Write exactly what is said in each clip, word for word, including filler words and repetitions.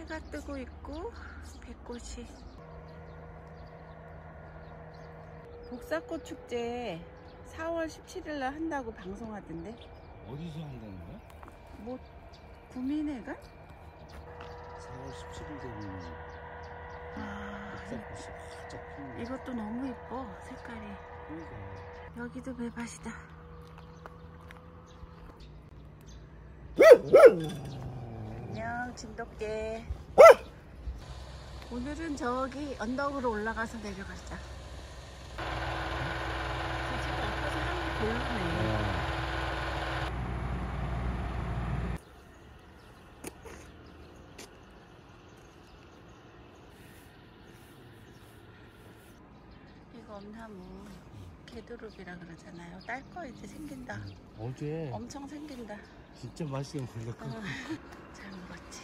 해가 뜨고 있고 백꽃이. 복사꽃 축제 사월 십칠일 날 한다고 방송하던데. 어디서 한다는 거야? 뭐 구민회관? 사월 십칠일 되면 아, 복사꽃이 활짝 피는 거. 이것도 너무 이뻐 색깔이. 그러니까. 여기도 매밭이다. 안녕 진돗개. 오늘은 저기 언덕으로 올라가서 내려가자. 지금 아까 사람이 별로네. 이거 엄나무 개두릅이라 그러잖아요. 딸 거 이제 생긴다. 음, 어제 엄청 생긴다. 진짜 맛있게 먹었고. 어, 잘 먹었지.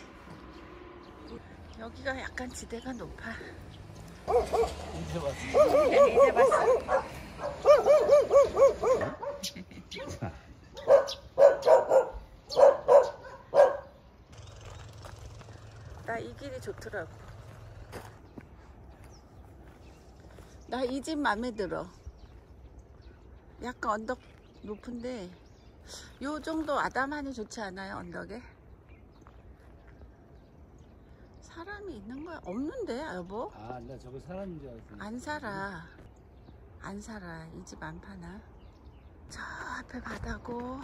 여기가 약간 지대가 높아. 이제 왔어. 네, 이제 봤어. 나 이 길이 좋더라고. 나 이 집 맘에 들어. 약간 언덕 높은데 요 정도 아담하니 좋지 않아요? 언덕에 사람이 있는 거야? 없는데 여보? 아, 나 저거 사람인 줄 알았어. 안 살아. 안 살아. 이 집 안 파나? 저 앞에 바다고.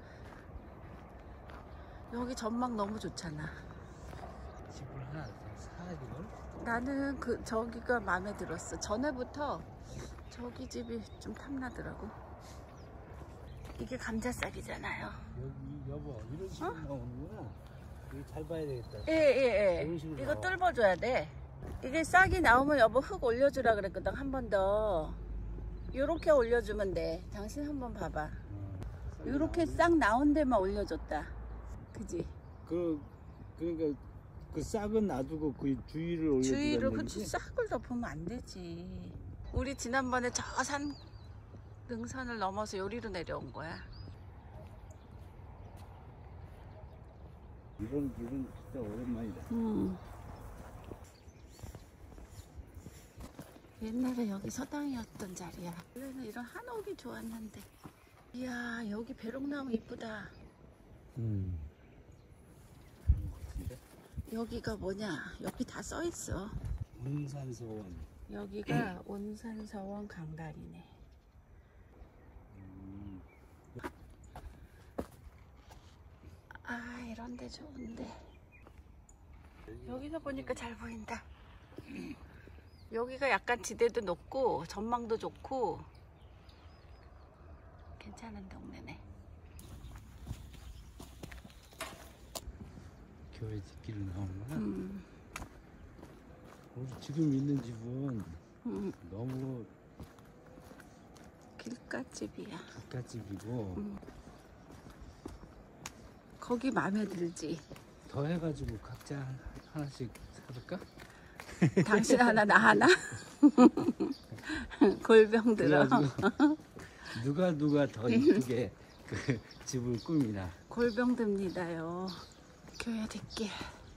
여기 전망 너무 좋잖아. 집을 하나 사야지걸? 나는 그 저기가 마음에 들었어. 전에부터 저기 집이 좀 탐나더라고. 이게 감자쌀이잖아요. 여기 여보 이런 식으로 어? 나오는구나. 이거 잘 봐야 되겠다. 예예예. 이런 식으로 이거 나와. 뚫어줘야 돼. 이게 싹이 나오면 여보 흙 올려주라 그랬거든. 한 번 더. 요렇게 올려주면 돼. 당신 한번 봐봐. 어, 요렇게 싹 나온 데만 올려줬다. 그지? 그 그러니까 그 싹은 놔두고 그 주위를 올려. 주위를 그치 싹을 덮으면 안 되지. 우리 지난번에 저 산 능선을 넘어서 요리로 내려온 거야. 이런 이런 진짜 오랜만이다. 음. 옛날에 여기 서당이었던 자리야. 원래는 이런 한옥이 좋았는데. 이야 여기 배롱나무 이쁘다. 음. 여기가 뭐냐? 여기 다 써있어. 온산서원. 여기가 온산서원 강다리네. 음. 아 이런데 좋은데. 여기서 보니까 잘 보인다. 여기가 약간 지대도 높고 전망도 좋고 괜찮은 동네네. 교회 뒷길로 나오는구나. 음. 우리 지금 있는 집은 음. 너무 길가집이야. 길가집이고 음. 거기 마음에 들지? 더 해가지고 각자 하나씩 사줄까? 당신 하나 나 하나? 골병 들어. 그래가지고 누가 누가 더 이쁘게 그 집을 꾸미나. 골병 듭니다요. 교회 뒷길.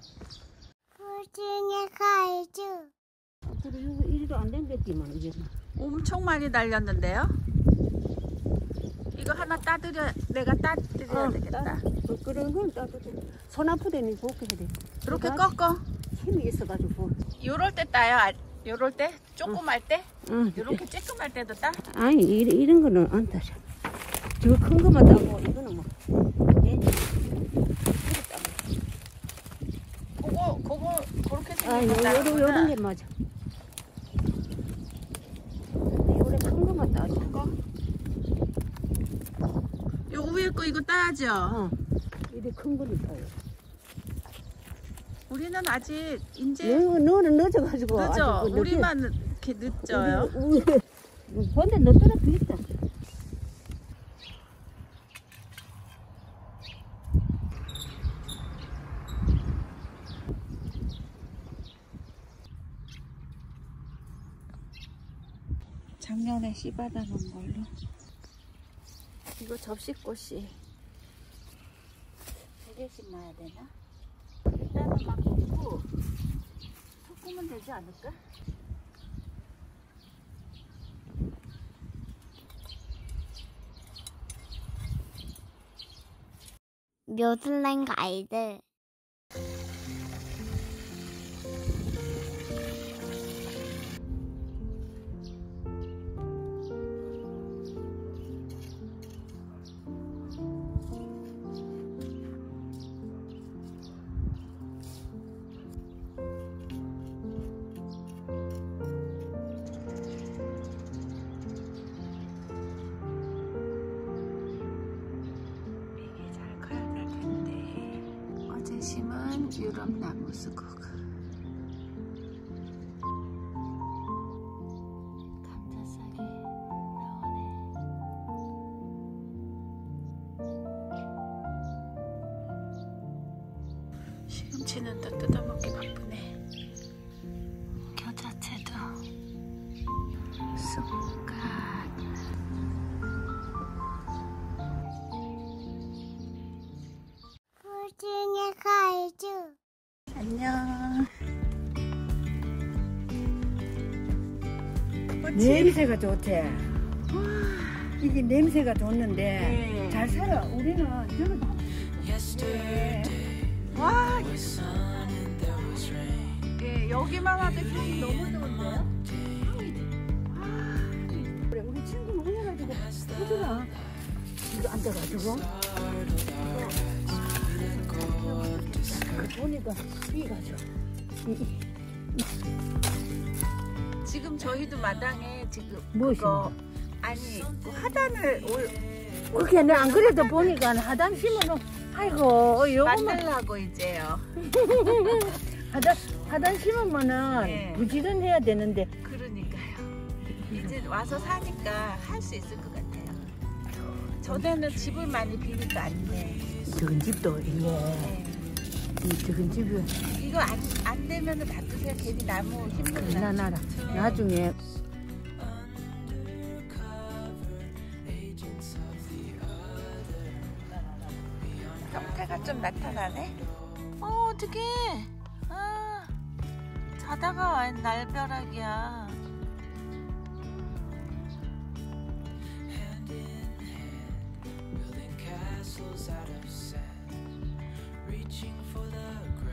우중에 가야죠. 그래 이거 일도 안 된댔지만 이게 엄청 많이 달렸는데요? 이거 하나 따드려, 내가 따드려야 어, 되겠다. 따- 그런 건 따뜻해. 손 아프대니 볶게 해야 돼. 이렇게 내가 꺾어. 힘이 있어가지고. 요럴 때 따요. 아, 요럴 때? 조그말 때? 응. 요렇게 쬐끔할 때도 따? 아니 이런, 이런 거는 안 따져. 저 큰 거만 따고 이거는 뭐. 예? 그거, 그거, 그렇게 아 생긴 거 요, 요, 요런 따는구나. 게 맞아. 요래 큰 거만 따져. 거? 요 위에 거 이거 따야죠? 어. 이래 큰 거를 따요. 우리는 아직 이제 너, 너는 늦어가지고. 늦어. 아직 그 우리만 이렇게 늦어요. 우리, 우리, 근데 너 따라 더 있다. 작년에 씨 받아 놓은 걸로. 이거 접시꽃이 세 개씩 놔야 되나? 일단은 막 볶고 섞으면 되지 않을까? 묘슬랭 가이드. 심은 유럽 나무 수국. 감자싹이 나오네. 시금치는 또 뜯어먹기 바쁘네. 겨자채도 쑥갓. 우진이 가이드. 안녕. 냄새가 좋대. 이게 냄새가 좋는데 네. 잘 살아. 우리는 저는 네. 와, 예, 여기만 와도 향이 너무 좋은데요? 그래, 우리 친구는 올려가지고 해주라. 이거 앉아가지고. 그 보니까 이 가져. 지금 저희도 마당에 지금 무엇이요? 그거 아니 그 하단을 올 그렇게 내가 안 그래도 보니까 하단 심어놓. 아이고 요거만 만들라고 이제요. 하단 하단 심으면은 네. 부지런해야 되는데. 그러니까요. 이제 와서 사니까 할 수 있을 것 같아요. 전에는 집을 많이 비니까 안 돼. 적은 집도 이게 네. 이 적은 집이 이거 안, 안 되면은 놔두세요. 괜히 나무 힘들어. 나나라. 나중에 형태가 좀 나타나네. 어, 어떡해. 아, 자다가 웬 날벼락이야. Castles out of sand, reaching for the ground.